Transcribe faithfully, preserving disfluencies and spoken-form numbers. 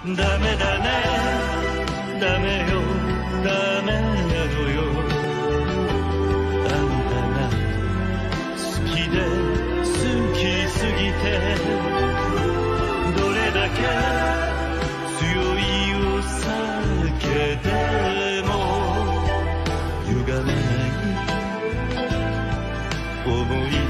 ダメだねダメよダメなのよあんたが好きで好きすぎてどれだけ強いお酒でも歪めない想い